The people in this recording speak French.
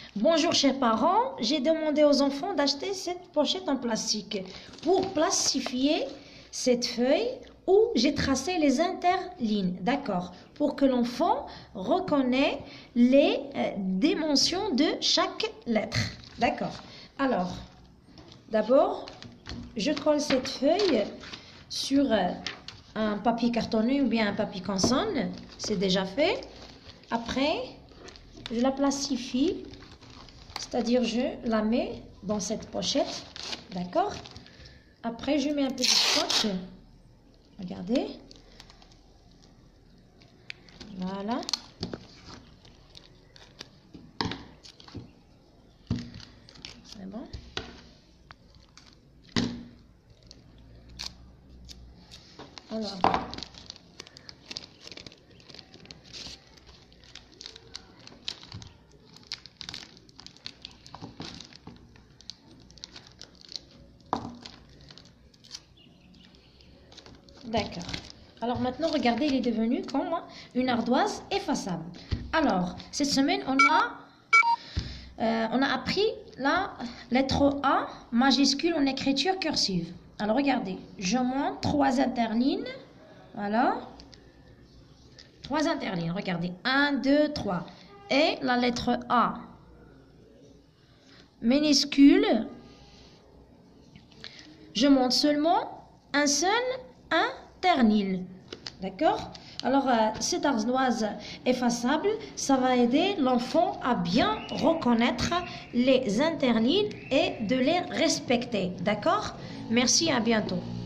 Bonjour chers parents, j'ai demandé aux enfants d'acheter cette pochette en plastique pour plastifier cette feuille où j'ai tracé les interlignes, d'accord, pour que l'enfant reconnaisse les dimensions de chaque lettre, d'accord. Alors, d'abord, je colle cette feuille sur un papier cartonné ou bien un papier consonne, c'est déjà fait. Après, je la plastifie, c'est-à-dire je la mets dans cette pochette, d'accord. Après, je mets un peu de scotch, regardez, voilà. C'est bon. Alors, d'accord. Alors maintenant, regardez, il est devenu comme une ardoise effaçable. Alors, cette semaine, on a appris la lettre A majuscule en écriture cursive. Alors, regardez, je monte 3 interlignes. Voilà. 3 interlignes, regardez. 1, 2, 3. Et la lettre A minuscule, je monte seulement un seul interligne. D'accord? Alors, cette ardoise effaçable, ça va aider l'enfant à bien reconnaître les interlignes et de les respecter. D'accord? Merci, à bientôt.